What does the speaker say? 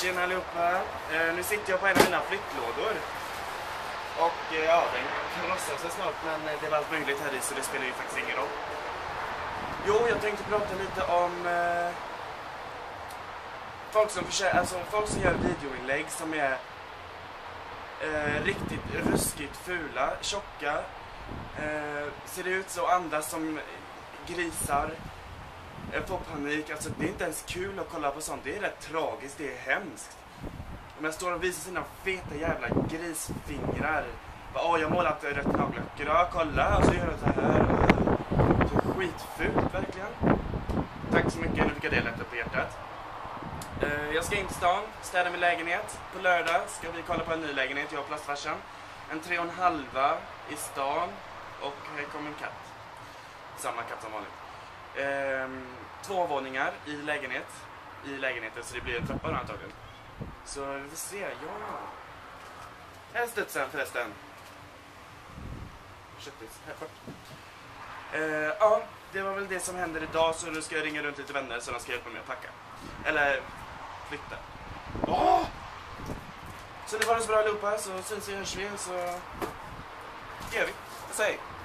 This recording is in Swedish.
Tjena allihopa, nu sitter jag på en av mina flyttlådor. Och ja, den lossar sig snart, men det var allt möjligt här i så det spelar ju faktiskt ingen roll. Jo, jag tänkte prata lite om folk som gör videoinlägg som är riktigt ruskigt fula, tjocka, ser ut så, andas som grisar, får panik. Alltså det är inte ens kul att kolla på sånt, det är rätt tragiskt, det är hemskt. Om jag står och visar sina feta jävla grisfingrar, jag målat rätt nagellacker, ja kolla, och så gör jag så här. Det är skitfult verkligen. Tack så mycket, nu fick jag det lätt upp på hjärtat. Jag ska in till stan, städa min lägenhet. På lördag ska vi kolla på en ny lägenhet, jag och plastfarsan. En 3,5 i stan, och här kommer en katt. Samma katt som vanligt. 2 våningar i lägenheten, så det blir en trappa antagligen. Så vi får se, ja. Här är studsen förresten. Ja, det var väl det som händer idag, så nu ska jag ringa runt lite vänner så de ska hjälpa mig att packa. Eller flytta. Så det var det så bra allihopa, så syns vi, hörs vi, så gör vi. Jag säger.